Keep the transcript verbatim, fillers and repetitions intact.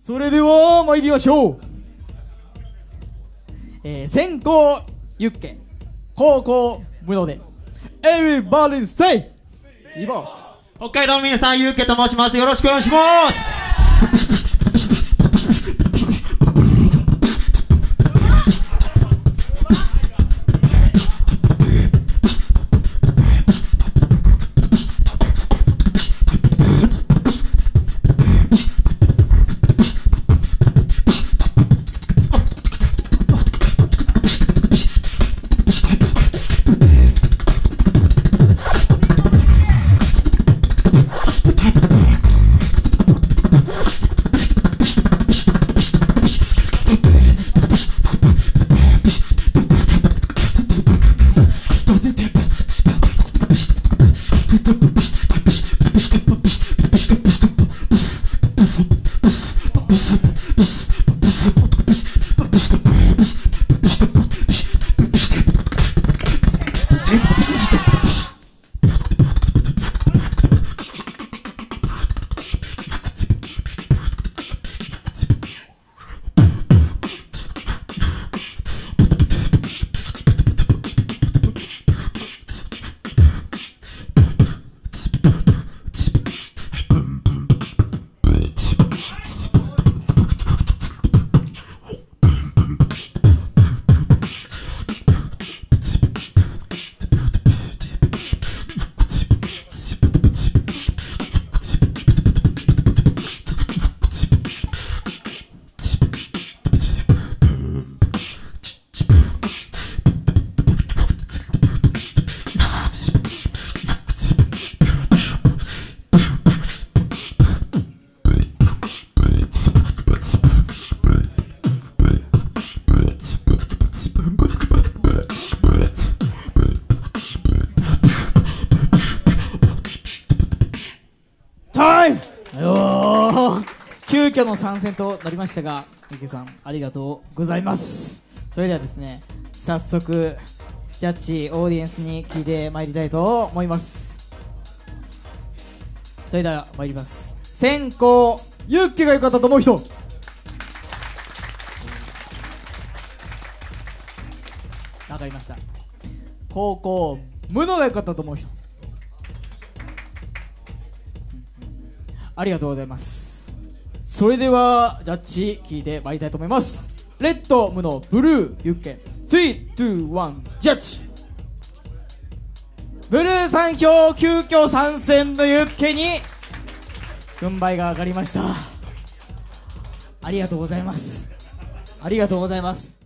それでは参りましょう。えー、先攻ユッケ、後攻ムノで Everybody say リボックス。 北海道の皆さん、ユッケと申します。よろしくお願いします。 タイム。急遽の参戦となりましたが、ユッケさんありがとうございます。それではですね、早速ジャッジオーディエンスに聞いてまいりたいと思います。それでは参ります。先攻ユッケが良かったと思う人。わかりました。後攻ムノが良かったと思う人。ありがとうございます。それではジャッジ聞いてまいりたいと思います。レッドムノ、ブルーユッケ、スリー、ツー、ワン、ジャッジ。ブルーさん票、急遽参戦のユッケに軍配が上がりました。ありがとうございます。ありがとうございます。